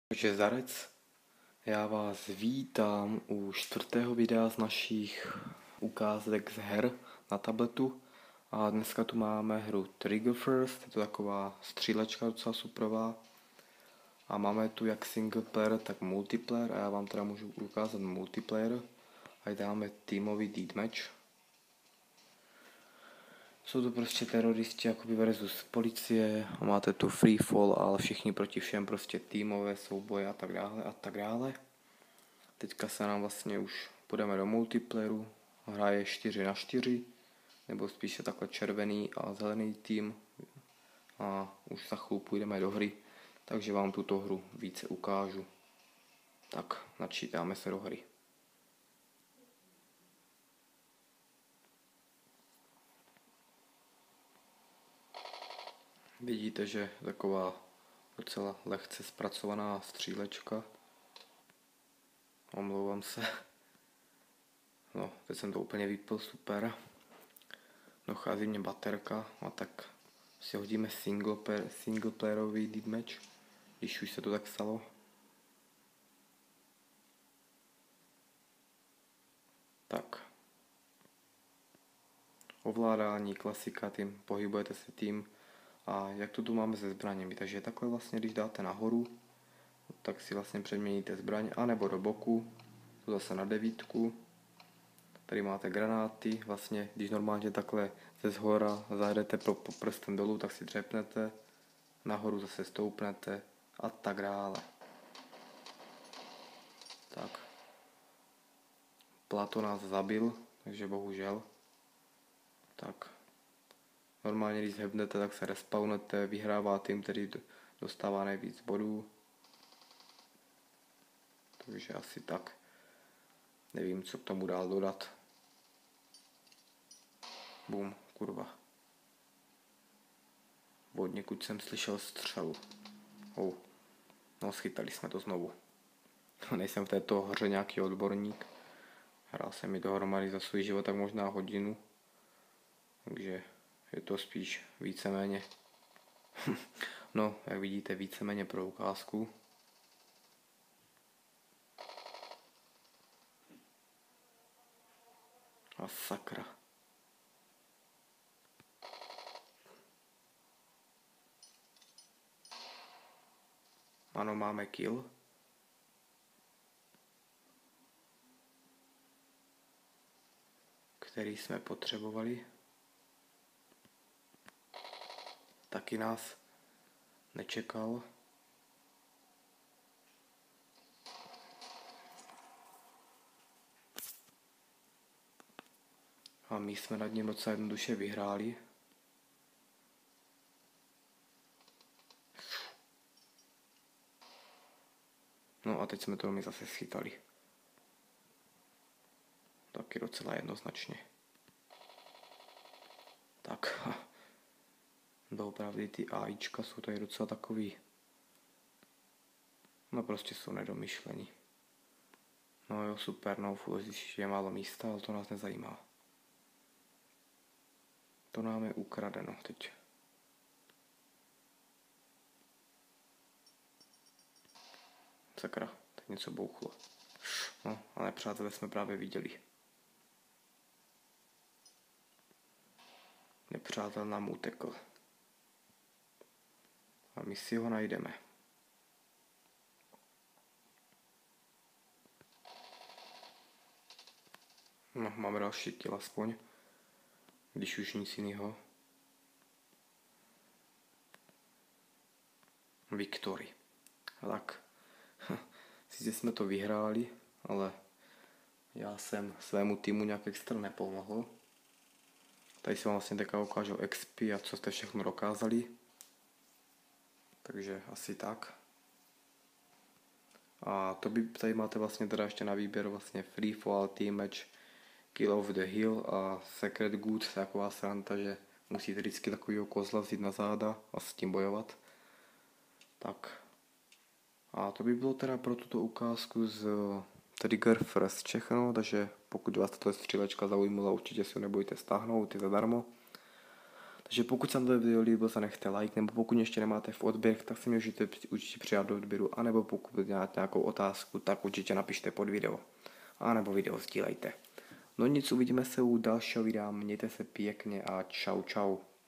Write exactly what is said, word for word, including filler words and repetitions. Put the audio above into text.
Takže Zarec, já vás vítám u čtvrtého videa z našich ukázek z her na tabletu a dneska tu máme hru Trigger First, je to taková střílečka docela superová a máme tu jak single player, tak multiplayer a já vám teda můžu ukázat multiplayer a dáme týmový deathmatch. Jsou to prostě teroristi jakoby versus policie a máte tu free fall, ale všichni proti všem, prostě týmové souboje a tak dále a tak dále. Teďka se nám vlastně už půjdeme do multiplayeru, hraje čtyři na čtyři, nebo spíše takhle červený a zelený tým a už za chvíli půjdeme do hry, takže vám tuto hru více ukážu. Tak, načítáme se do hry. Vidíte, že je taková docela lehce zpracovaná střílečka. Omlouvám se. No, teď jsem to úplně vypil, super. Dochází mě baterka a tak si hodíme single, player, single playerový deathmatch, když už se to tak stalo. Tak. Ovládání, klasika, tím pohybujete se tím. A jak to tu máme se zbraněmi, takže takhle vlastně, když dáte nahoru, tak si vlastně přeměníte zbraň, anebo do boku, tu zase na devítku. Tady máte granáty, vlastně, když normálně takhle ze zhora zajedete pro, po prstem dolů, tak si dřepnete, nahoru zase stoupnete a tak dále. Tak. Plato nás zabil, takže bohužel. Tak. Normálně, když zhebnete, tak se respawnete, vyhrává tým, který dostává nejvíc bodů. Takže asi tak. Nevím, co k tomu dál dodat. Bum, kurva. Od někud jsem slyšel střelu. Oh. No, schytali jsme to znovu. Nejsem v této hře nějaký odborník. Hrál jsem mi dohromady za svůj život tak možná hodinu. Takže je to spíš víceméně. No, jak vidíte, víceméně pro ukázku. A sakra. Ano, máme kill. Který jsme potřebovali. Taky nás nečekal. A my jsme nad ním docela jednoduše vyhráli. No a teď jsme to my zase schytali. Taky docela jednoznačně. Tak. Doopravdy ty AIčka jsou tady docela takový. No prostě jsou nedomyšlení. No jo, super, no full, když je málo místa, ale to nás nezajímá. To nám je ukradeno teď. Sakra, teď něco bouchlo. No, ale přátelé jsme právě viděli. Nepřátel nám utekl. A my si ho najdeme. No, máme další kill aspoň. Když už nic jiného. Victory. Tak. Sice jsme to vyhráli, ale já jsem svému týmu nějak extra nepomohl. Tady si vám vlastně teďka ukážu X P a co jste všechno dokázali. Takže asi tak. A to by tady máte vlastně teda ještě na výběr vlastně Free Fall, Team Match, Kill of the Hill a Secret Goods, taková sranda, že musíte vždycky takovýho kozla vzít na záda a s tím bojovat. Tak. A to by bylo teda pro tuto ukázku z Trigger First všechno, takže pokud vás tato střílečka zaujmula, určitě si ho nebojte stáhnout, je zadarmo. Takže pokud se vám to video líbilo, zanechte like, nebo pokud ještě nemáte v odběr, tak si mě můžete určitě přidat do odběru, anebo pokud máte nějakou otázku, tak určitě napište pod video, anebo video sdílejte. No nic, uvidíme se u dalšího videa, mějte se pěkně a čau čau.